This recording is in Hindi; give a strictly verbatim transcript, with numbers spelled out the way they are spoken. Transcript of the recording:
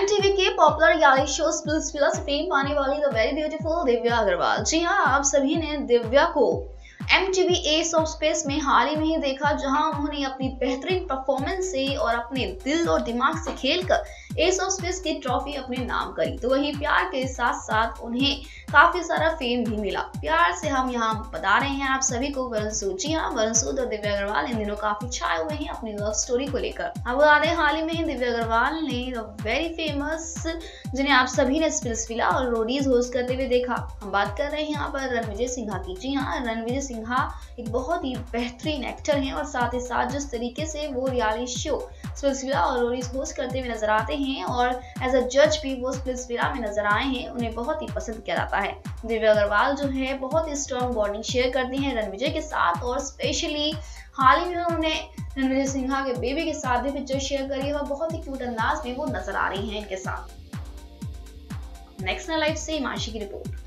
एमटीवी के पॉपुलर रियलिटी शो स्प्लिट्सविला से फेम पाने वाली the very beautiful Divya Agarwal. जी हाँ, आप सभी ने दिव्या को एमटीवी एस ऑफ स्पेस में हाल ही में ही देखा, जहां उन्होंने अपनी बेहतरीन परफॉर्मेंस से और अपने दिल और दिमाग से खेलकर एस ऑफ स्पेस की ट्रॉफी अपने नाम करी। तो वही प्यार के साथ साथ उन्हें काफी सारा फेम भी मिला। प्यार से हम यहाँ बता रहे हैं आप सभी को वरुण सूद। जी हाँ, वरुण सूद और दिव्या अग्रवाल इन दिनों काफी छाए हुए हैं अपनी लव स्टोरी को लेकर। अब बता दें, हाल ही में ही दिव्या अग्रवाल ने वेरी फेमस, जिन्हें आप सभी ने स्प्लिट्सविला और रोडीज होस्ट करते हुए देखा, हम बात कर रहे हैं यहाँ पर रणविजय सिन्हा की। जी हाँ, रणविजय सिन्हा एक बहुत ही बेहतरीन एक्टर हैं और साथ ही साथ जिस तरीके से वो रियलिटी शो स्प्लिट्सविला और रोडीज होस्ट करते हुए नजर आते हैं और एज अ जज भी वो स्प्लिट्सविला में नजर आए हैं, उन्हें बहुत ही पसंद किया जाता है। दिव्या अग्रवाल जो है बहुत ही स्ट्रॉन्ग बॉन्डिंग शेयर करती हैं रणविजय के साथ, और स्पेशली हाल ही में उन्होंने रणविजय सिन्हा के बेबी के साथ भी पिक्चर शेयर करी है और बहुत ही क्यूट अंदाज में वो नजर आ रही हैं इनके साथ। नेक्स्ट लाइफ से हिमांशी की रिपोर्ट।